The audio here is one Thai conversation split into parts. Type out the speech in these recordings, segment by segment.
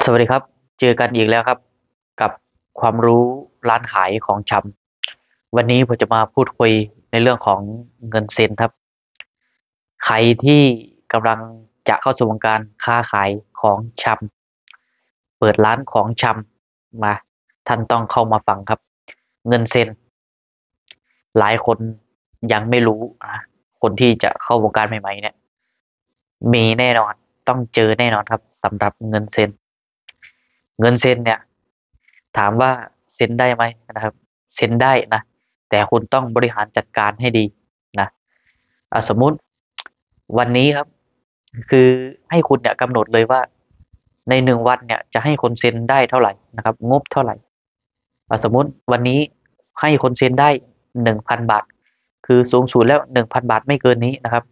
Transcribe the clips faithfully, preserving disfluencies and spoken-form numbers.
สวัสดีครับเจอกันอีกแล้วครับกับความรู้ร้านขายของชำวันนี้ผมจะมาพูดคุยในเรื่องของเงินเซ็นครับใครที่กำลังจะเข้าสู่วงการค้าขายของชำเปิดร้านของชำมาท่านต้องเข้ามาฟังครับเงินเซ็นหลายคนยังไม่รู้นะคนที่จะเข้าวงการใหม่ๆเนี่ยมีแน่นอนต้องเจอแน่นอนครับสำหรับเงินเซ็นเงินเซ็นเนี่ย ถามว่าเซ็นได้ไหมนะครับเซ็นได้นะแต่คุณต้องบริหารจัดการให้ดีนะอ่าสมมุติวันนี้ครับคือให้คุณเนี่ยกำหนดเลยว่าในหนึ่งวันเนี่ยจะให้คนเซ็นได้เท่าไหร่นะครับงบเท่าไหร่อ่าสมมุติวันนี้ให้คนเซ็นได้หนึ่งพันบาทคือสูงสุดแล้วหนึ่งพันบาทไม่เกินนี้นะครับ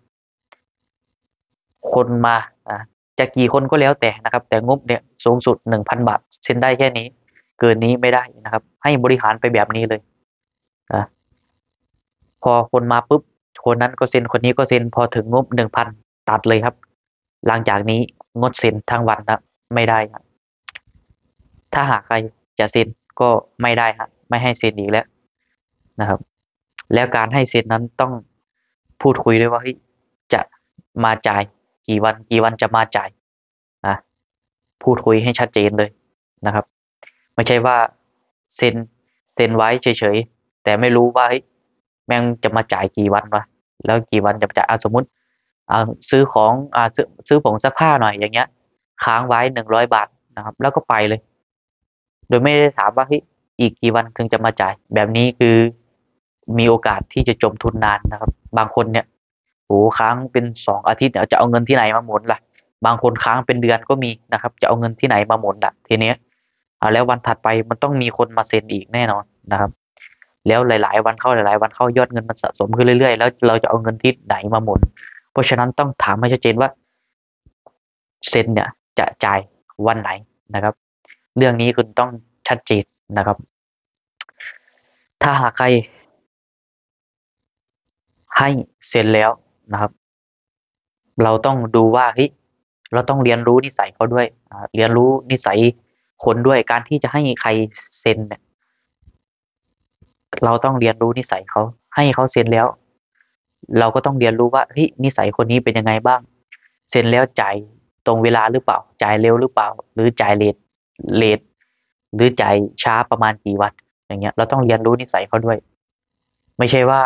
คนมาอ่าจะกี่คนก็แล้วแต่นะครับแต่งบเนี่ยสูงสุดหนึ่งพันบาทเซ็นได้แค่นี้เกินนี้ไม่ได้นะครับให้บริหารไปแบบนี้เลยนะ พอคนมาปุ๊บคนนั้นก็เซ็นคนนี้ก็เซ็นพอถึงงบหนึ่งพันตัดเลยครับหลังจากนี้งดเซ็นทั้งวันนะไม่ได้ครับถ้าหากใครจะเซ็นก็ไม่ได้ครับไม่ให้เซ็นอีกแล้วนะครับแล้วการให้เซ็นนั้นต้องพูดคุยด้วยว่าเฮ้ยจะมาจ่ายกี่วันกี่วันจะมาจ่ายนะพูดคุยให้ชัดเจนเลยนะครับไม่ใช่ว่าเซ็นเซ็นไว้เฉยๆแต่ไม่รู้ว่าเฮ้ยแม่งจะมาจ่ายกี่วันวะแล้วกี่วันจะมาจ่ายอ่ะสมมุติอ่าซื้อของอ่าซื้อซื้อผงซักผ้าหน่อยอย่างเงี้ยค้างไว้หนึ่งร้อยบาทนะครับแล้วก็ไปเลยโดยไม่ได้ถามว่าเฮ้ยอีกกี่วันถึงจะมาจ่ายแบบนี้คือมีโอกาสที่จะจมทุนนานนะครับบางคนเนี่ยโอ้ค้างเป็นสองอาทิตย์เนี่ยจะเอาเงินที่ไหนมาหมุนล่ะบางคนค้างเป็นเดือนก็มีนะครับจะเอาเงินที่ไหนมาหมุนล่ะทีเนี้ยอ่าแล้ววันถัดไปมันต้องมีคนมาเซ็นอีกแน่นอนนะครับแล้วหลายๆวันเข้าหลายๆวันเข้ายอดเงินมันสะสมขึ้นเรื่อยๆแล้วเราจะเอาเงินที่ไหนมาหมุนเพราะฉะนั้นต้องถามให้ชัดเจนว่าเซ็นเนี่ยจะจ่ายวันไหนนะครับเรื่องนี้คุณต้องชัดเจนนะครับถ้าหากใครให้เซ็นแล้วนะครับเราต้องดูว่าเฮ้ยเราต้องเรียนรู้นิสัยเขาด้วยอ่าเรียนรู้นิสัยคนด้วยการที่จะให้ใครเซ็นเนี่ยเราต้องเรียนรู้นิสัยเขาให้เขาเซ็นแล้วเราก็ต้องเรียนรู้ว่าเฮ้ยนิสัยคนนี้เป็นยังไงบ้างเซ็นแล้วจ่ายตรงเวลาหรือเปล่าจ่ายเร็วหรือเปล่าหรือจ่ายเลทเลทหรือจ่ายช้าประมาณกี่วันอย่างเงี้ยเราต้องเรียนรู้นิสัยเขาด้วยไม่ใช่ว่า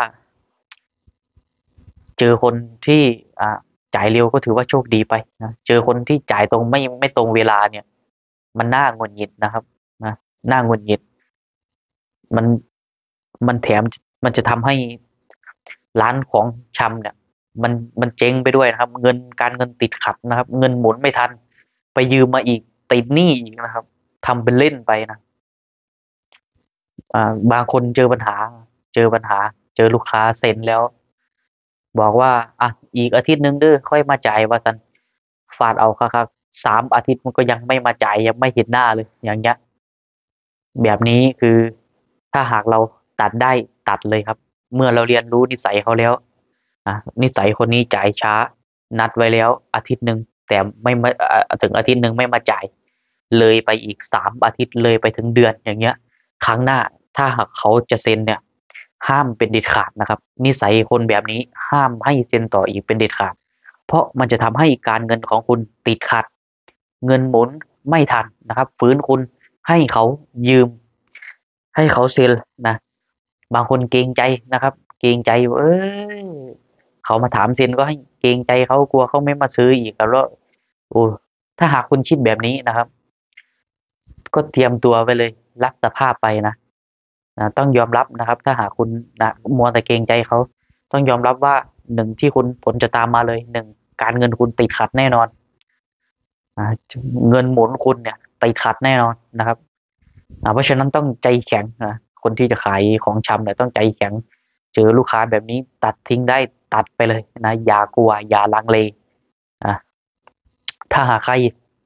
เจอคนที่อ่าจ่ายเร็วก็ถือว่าโชคดีไปนะเจอคนที่จ่ายตรงไม่ไม่ตรงเวลาเนี่ยมันน่าหงุดหงิดนะครับนะน่าหงุดหงิดมันมันแถมมันจะทำให้ร้านของชำเนี่ยมันมันเจ๊งไปด้วยนะครับเงินการเงินติดขัดนะครับเงินหมุนไม่ทันไปยืมมาอีกติดหนี้อีกนะครับทำเป็นเล่นไปนะอ่าบางคนเจอปัญหาเจอปัญหาเจอลูกค้าเซ็นแล้ว บอกว่าอ่ะอีกอาทิตย์หนึ่งเด้อค่อยมาจ่ายว่าซันฟาดเอาครับสามอาทิตย์มันก็ยังไม่มาจ่ายยังไม่เห็นหน้าเลยอย่างเงี้ยแบบนี้คือถ้าหากเราตัดได้ตัดเลยครับเมื่อเราเรียนรู้นิสัยเขาแล้วอ่ะนิสัยคนนี้จ่ายช้านัดไว้แล้วอาทิตย์หนึ่งแต่ไม่มาเอ่อถึงอาทิตย์หนึ่งไม่มาจ่ายเลยไปอีกสามอาทิตย์เลยไปถึงเดือนอย่างเงี้ยครั้งหน้าถ้าหากเขาจะเซ็นเนี่ย ห้ามเป็นเด็ดขาดนะครับนิสัยคนแบบนี้ห้ามให้เซ็นต่ออีกเป็นเด็ดขาดเพราะมันจะทำให้การเงินของคุณติดขัดเงินหมุนไม่ทันนะครับฟื้นคุณให้เขายืมให้เขาเซ็นนะบางคนเกรงใจนะครับเกรงใจเอ้ยเขามาถามเซ็นก็ให้เกรงใจเขากลัวเขาไม่มาซื้ออีกแล้วโอ้ถ้าหากคุณคิดแบบนี้นะครับก็เตรียมตัวไปเลยรับสภาพไปนะ นะต้องยอมรับนะครับถ้าหากคุณนะมัวแต่เกรงใจเขาต้องยอมรับว่าหนึ่งที่คุณผลจะตามมาเลยหนึ่งการเงินคุณติดขัดแน่นอนอ่าเงินหมุนคุณเนี่ยติดขัดแน่นอนนะครับอ่าเพราะฉะนั้นต้องใจแข็งนะคนที่จะขายของชำเนี่ยต้องใจแข็งเจอลูกค้าแบบนี้ตัดทิ้งได้ตัดไปเลยนะอย่ากลัวอย่าลังเลอ่ะถ้าหากใคร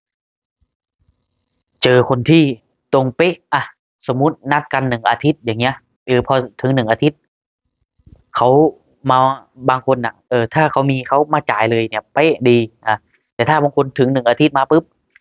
เจอคนที่ตรงเป๊ะอ่ะสมมุตินัดกันหนึ่งอาทิตย์อย่างเงี้ยเออพอถึงหนึ่งอาทิตย์เขามาบางคนอ่ะเออถ้าเขามีเขามาจ่ายเลยเนี่ยเป๊ะดีอ่ะแต่ถ้าบางคนถึงหนึ่งอาทิตย์มาปุ๊บ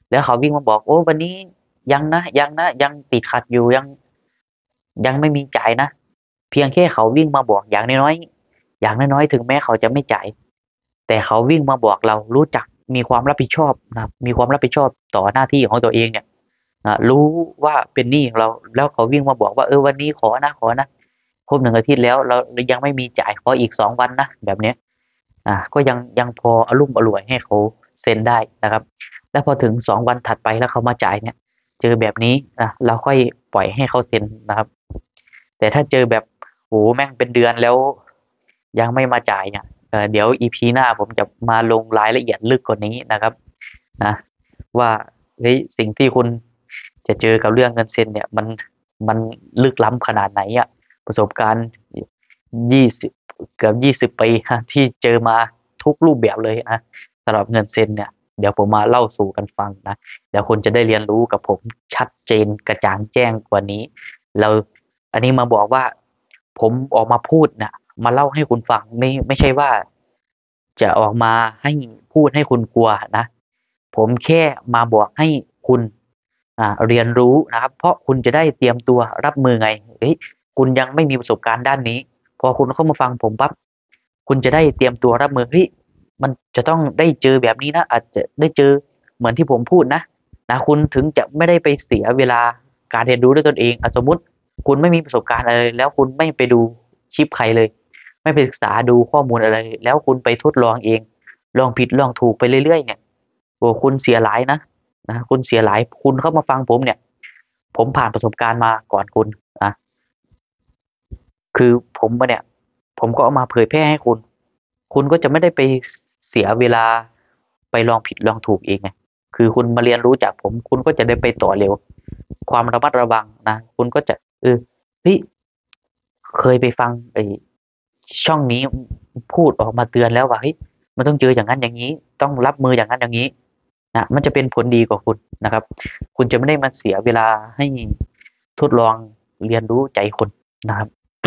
แล้วเขาวิ่งมาบอกโอ้วันนี้ยังนะยังนะยังติดขัดอยู่ยังยังไม่มีจ่ายนะเพียงแค่เขาวิ่งมาบอกอย่างน้อยๆอย่างน้อยๆถึงแม้เขาจะไม่จ่ายแต่เขาวิ่งมาบอกเรารู้จักมีความรับผิดชอบนะครับมีความรับผิดชอบต่อหน้าที่ของตัวเองเนี่ยอ่ารู้ว่าเป็นหนี้ของเราแล้วเขาวิ่งมาบอกว่าเออวันนี้ขอนะขอนะครบหนึ่งอาทิตย์แล้วเรายังไม่มีจ่ายขออีกสองวันนะแบบเนี้ยอ่าก็ยังยังพออรุ่มอร่วยให้เขาเซ็นได้นะครับแล้วพอถึงสองวันถัดไปแล้วเขามาจ่ายเนี่ยเจอแบบนี้อ่ะเราค่อยปล่อยให้เขาเซ็นนะครับแต่ถ้าเจอแบบโหแม่งเป็นเดือนแล้วยังไม่มาจ่ายเนี่ยเอ่อเดี๋ยวอีพีหน้าผมจะมาลงรายละเอียดลึกกว่านี้นะครับนะว่าเฮ้ยสิ่งที่คุณจะเจอกับเรื่องเงินเซ็นเนี่ยมันมันลึกล้ำขนาดไหนอ่ะประสบการณ์ยี่สิบเกือบยี่สิบปีฮะที่เจอมาทุกรูปแบบเลยนะสำหรับเงินเซ็นเนี่ยเดี๋ยวผมมาเล่าสู่กันฟังนะเดี๋ยวคุณจะได้เรียนรู้กับผมชัดเจนกระจ่างแจ้งกว่านี้เราอันนี้มาบอกว่าผมออกมาพูดนะมาเล่าให้คุณฟังไม่ไม่ใช่ว่าจะออกมาให้พูดให้คุณกลัวนะผมแค่มาบอกให้คุณอ่าเรียนรู้นะครับเพราะคุณจะได้เตรียมตัวรับมือไงเฮ้ยคุณยังไม่มีประสบการณ์ด้านนี้พอคุณเข้ามาฟังผมปั๊บคุณจะได้เตรียมตัวรับมือเฮ้ยมันจะต้องได้เจอแบบนี้นะอาจจะได้เจอเหมือนที่ผมพูดนะนะคุณถึงจะไม่ได้ไปเสียเวลาการเรียนรู้ด้วยตนเองอ่ะสมมุติคุณไม่มีประสบการณ์อะไรเลยแล้วคุณไม่ไปดูคลิปใครเลยไม่ไปศึกษาดูข้อมูลอะไรแล้วคุณไปทดลองเองลองผิดลองถูกไปเรื่อยๆเนี่ยโอ้คุณเสียหลายนะนะคุณเสียหลายคุณเข้ามาฟังผมเนี่ยผมผ่านประสบการณ์มาก่อนคุณนะคือผมเนี่ยผมก็เอามาเผยแพร่ให้คุณคุณก็จะไม่ได้ไปเสียเวลาไปลองผิดลองถูกเองไงคือคุณมาเรียนรู้จากผมคุณก็จะได้ไปต่อเร็วความระมัดระวังนะคุณก็จะเออเฮ้ยเคยไปฟังไอ้ช่องนี้พูดออกมาเตือนแล้วว่าเฮ้ยมันต้องเจออย่างนั้นอย่างนี้ต้องรับมืออย่างนั้นอย่างนี้นะมันจะเป็นผลดีกว่าคุณนะครับคุณจะไม่ได้มาเสียเวลาให้ทดลองเรียนรู้ใจคนนะครับ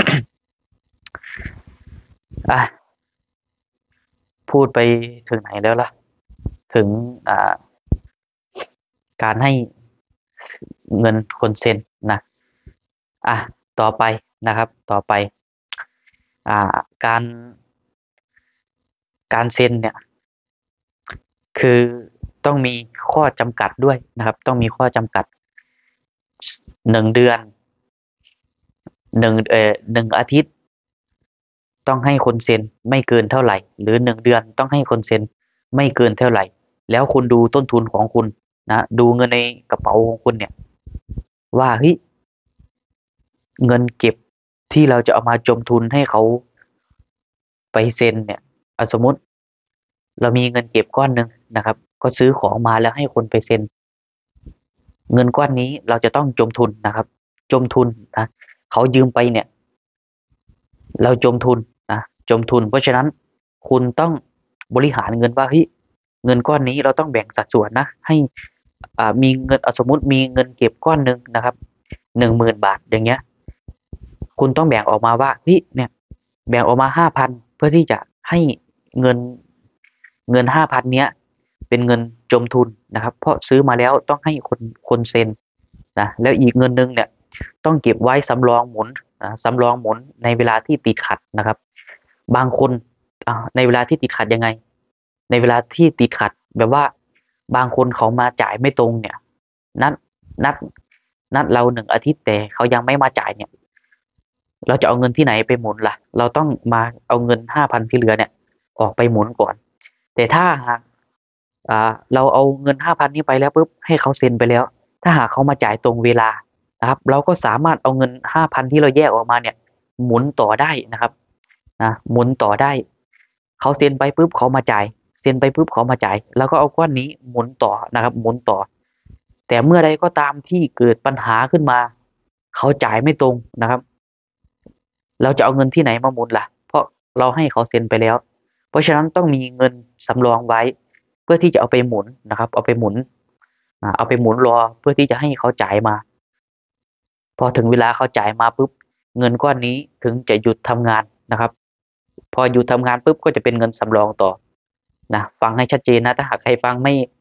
อ่ะพูดไปถึงไหนแล้วล่ะถึงอ่าการให้เงินคนเซ็นนะอ่ะต่อไปนะครับต่อไปอ่าการการเซ็นเนี่ยคือต้องมีข้อจำกัดด้วยนะครับต้องมีข้อจำกัดหนึ่งเดือนหนึ่งเอ่อหนึ่งอาทิตย์ต้องให้คนเซ็นไม่เกินเท่าไหร่หรือหนึ่งเดือนต้องให้คนเซ็นไม่เกินเท่าไหร่แล้วคุณดูต้นทุนของคุณนะดูเงินในกระเป๋าของคุณเนี่ยว่าเฮ้ยเงินเก็บที่เราจะเอามาจมทุนให้เขาไปเซ็นเนี่ยเอาสมมุติเรามีเงินเก็บก้อนหนึ่งนะครับก็ซื้อของมาแล้วให้คนไปเซ็นเงินก้อนนี้เราจะต้องจมทุนนะครับจมทุนนะเขายืมไปเนี่ยเราจมทุนนะจมทุนเพราะฉะนั้นคุณต้องบริหารเงินว่าเฮ้ยเงินก้อนนี้เราต้องแบ่งสัดส่วนนะให้อ่ามีเงินเอาสมมุติมีเงินเก็บก้อนหนึ่งนะครับหนึ่งหมื่นบาทอย่างเงี้ยคุณต้องแบ่งออกมาว่าเฮ้ยเนี่ยแบ่งออกมาห้าพันเพื่อที่จะให้เงินเงินห้าพันเนี้ยเป็นเงินจมทุนนะครับเพราะซื้อมาแล้วต้องให้คนคนเซ็นนะแล้วอีกเงินหนึ่งเนี่ยต้องเก็บไว้สำรองหมุนนะสำรองหมุนในเวลาที่ติดขัดนะครับบางคนอ่าในเวลาที่ติดขัดยังไงในเวลาที่ติดขัดแบบว่าบางคนเขามาจ่ายไม่ตรงเนี่ยนัดนัดนัดเราหนึ่งอาทิตย์แต่เขายังไม่มาจ่ายเนี่ยเราจะเอาเงินที่ไหนไปหมุนล่ะเราต้องมาเอาเงินห้าพันที่เหลือเนี่ยออกไปหมุนก่อนแต่ถ้าหากอ่าเราเอาเงินห้าพันนี้ไปแล้วปุ๊บให้เขาเซ็นไปแล้วถ้าหากเขามาจ่ายตรงเวลานะครับเราก็สามารถเอาเงินห้าพันที่เราแยกออกมาเนี่ยหมุนต่อได้นะครับนะหมุนต่อได้เขาเซ็นไปปุ๊บเขามาจ่ายเซ็นไปปุ๊บเขามาจ่ายแล้วก็เอาก้อนนี้หมุนต่อนะครับหมุนต่อแต่เมื่อใดก็ตามที่เกิดปัญหาขึ้นมาเขาจ่ายไม่ตรงนะครับเราจะเอาเงินที่ไหนมาหมุนล่ะเพราะเราให้เขาเซ็นไปแล้วเพราะฉะนั้นต้องมีเงินสำรองไว้เพื่อที่จะเอาไปหมุนนะครับเอาไปหมุนอ่าเอาไปหมุนรอเพื่อที่จะให้เขาจ่ายมาพอถึงเวลาเขาจ่ายมาปุ๊บเงินก้อนนี้ถึงจะหยุดทำงานนะครับพอหยุดทำงานปุ๊บก็จะเป็นเงินสำรองต่อนะฟังให้ชัดเจนนะถ้าหากใครฟังไม่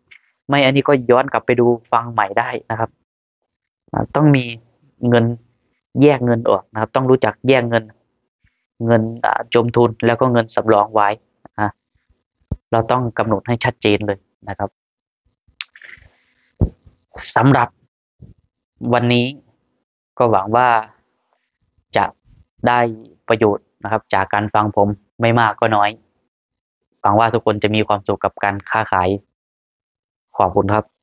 ไม่อันนี้ก็ย้อนกลับไปดูฟังใหม่ได้นะครับอ่าต้องมีเงินแยกเงินออกนะครับ ต้องรู้จักแยกเงิน เงินอ่าจมทุนแล้วก็เงินสำรองไว้อ่าเราต้องกำหนดให้ชัดเจนเลยนะครับสำหรับวันนี้ก็หวังว่าจะได้ประโยชน์นะครับจากการฟังผมไม่มากก็น้อยหวังว่าทุกคนจะมีความสุขกับการค้าขายขอบคุณครับ